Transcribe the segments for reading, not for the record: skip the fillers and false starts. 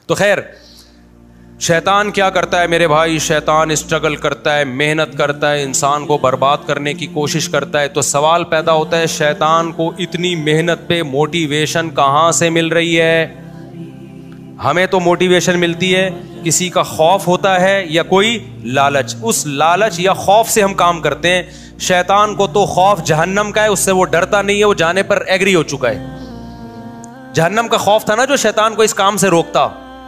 تو خیر شیطان کیا کرتا ہے میرے بھائی؟ شیطان اسٹرگل کرتا ہے, محنت کرتا ہے, انسان کو برباد کرنے کی کوشش کرتا ہے. تو سوال پیدا ہوتا ہے شیطان کو اتنی محنت پہ موٹیویشن کہاں سے مل رہی ہے؟ ہمیں تو موٹیویشن ملتی ہے, کسی کا خوف ہوتا ہے یا کوئی لالچ, اس لالچ یا خوف سے ہم کام کرتے ہیں. شیطان کو تو خوف جہنم کا ہے, اس سے وہ ڈرتا نہیں ہے, وہ جانے پر ایگری ہو چکا ہے. جہنم کا خوف تھا نا جو شیطان کو اس کام سے روکتا.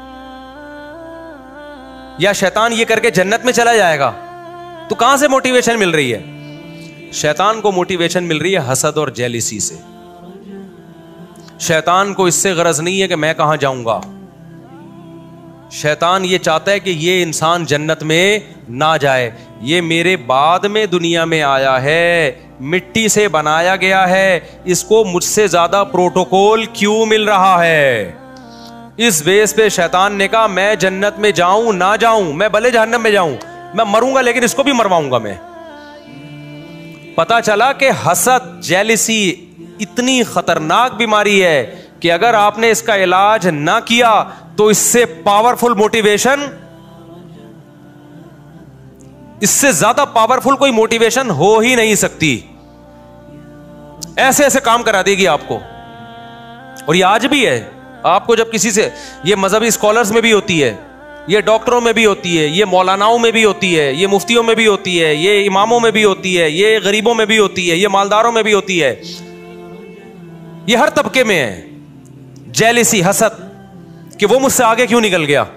یا شیطان یہ کر کے جنت میں چلا جائے گا. تو کہاں سے موٹیویشن مل رہی ہے؟ شیطان کو موٹیویشن مل رہی ہے حسد اور جیلسی سے. شیطان کو اس سے غرض نہیں ہے کہ میں کہاں جاؤں گا. شیطان یہ چاہتا ہے کہ یہ انسان جنت میں نہ جائے. یہ میرے بعد میں دنیا میں آیا ہے, مٹی سے بنایا گیا ہے, اس کو مجھ سے زیادہ پروٹوکول کیوں مل رہا ہے؟ اس بیس پہ شیطان نے کہا میں جنت میں جاؤں نہ جاؤں, میں بھلے جہنم میں جاؤں, میں مروں گا لیکن اس کو بھی مرواؤں گا میں. پتا چلا کہ حسد, جیلسی اتنی خطرناک بیماری ہے کہ اگر آپ نے اس کا علاج نہ کیا تو اس سے پاورفل موٹیویشن, اس سے زیادہ پاورفل کوئی موٹیویشن ہو ہی نہیں سکتی. ایسے ایسے کام کرا دے گی آپ کو. اور یہ آج بھی ہے. آپ کو جب کسی سے, یہ مذہبی اسکالرز میں بھی ہوتی ہے, یہ ڈاکٹروں میں بھی ہوتی ہے, یہ مولاناؤں میں بھی ہوتی ہے, یہ مفتیوں میں بھی ہوتی ہے, یہ اماموں میں بھی ہوتی ہے, یہ غریبوں میں بھی ہوتی ہے, یہ مالداروں میں بھی ہوتی ہے, یہ ہر طبقے میں ہے. جیلسی, حسد کہ وہ مجھ سے آگے کیوں نکل گیا.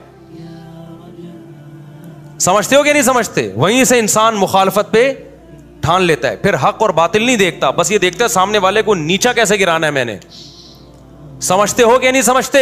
سمجھتے ہو کہ نہیں سمجھتے؟ وہیں سے انسان مخالفت پہ ٹھان لیتا ہے. پھر حق اور باطل نہیں دیکھتا, بس یہ دیکھتا ہے سامنے والے کو نیچا کیسے گرانا ہے میں نے. سمجھتے ہو کہ نہیں سمجھتے؟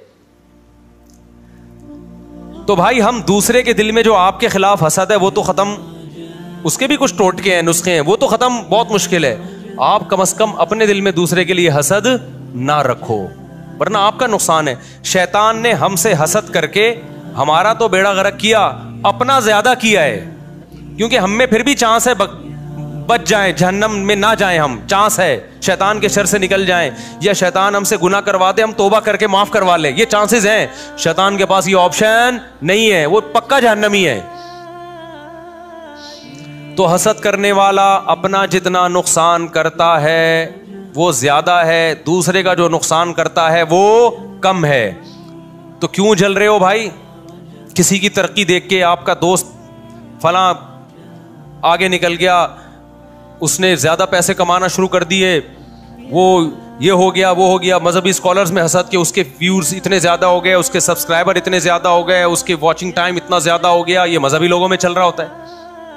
تو بھائی ہم دوسرے کے دل میں جو آپ کے خلاف حسد ہے وہ تو ختم, اس کے بھی کچھ ٹوٹکے ہیں, نسخے ہیں, وہ تو ختم بہت مشکل ہے. آپ کم از کم اپنے دل میں دوسرے کے لیے حسد نہ رکھو, ورنہ آپ کا نقصان ہے. شیطان نے ہم سے حسد کر کے ہمارا تو بیڑا غرق کیا, اپنا زیادہ کیا ہے. کیونکہ ہم میں پھر بھی چانس ہے بچ جائیں, جہنم میں نہ جائیں, ہم چانس ہے شیطان کے شر سے نکل جائیں, یا شیطان ہم سے گناہ کروا دے, ہم توبہ کر کے معاف کروا لیں, یہ چانسز ہیں. شیطان کے پاس یہ آپشن نہیں ہے, وہ پکا جہنمی ہے. تو حسد کرنے والا اپنا جتنا نقصان کرتا ہے وہ زیادہ ہے, دوسرے کا جو نقصان کرتا ہے وہ کم ہے. تو کیوں جل رہے ہو بھائی؟ کسی کی ترقی دیکھ کے, آپ کا دوست فلاں آگے نکل گیا, اس نے زیادہ پیسے کمانا شروع کر دیے, وہ یہ ہو گیا وہ ہو گیا. مذہبی اسکالرز میں حسد کہ اس کے ویورز اتنے زیادہ ہو گئے, اس کے سبسکرائبر اتنے زیادہ ہو گئے, اس کے واچنگ ٹائم اتنا زیادہ ہو گیا. یہ مذہبی لوگوں میں چل رہا ہوتا ہے.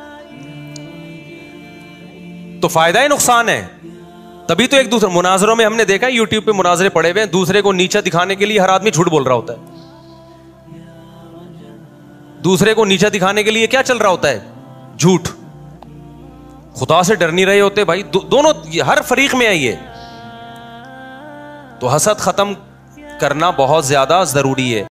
تو فائدہ ہی نقصان ہے. تبھی تو ایک دوسرے مناظروں میں ہم نے دیکھا, یوٹیوب پہ مناظرے پڑے ہوئے ہیں, دوسرے کو نیچا دکھانے کے لیے ہر آدمی جھوٹ بول رہا ہوتا ہے. دوسرے کو نیچا دکھانے کے لیے کیا چل رہا ہوتا ہے؟ جھوٹ. خدا سے ڈر نہیں رہے ہوتے بھائی. دونوں, ہر فریق میں ہے یہ. تو حسد ختم کرنا بہت زیادہ ضروری ہے.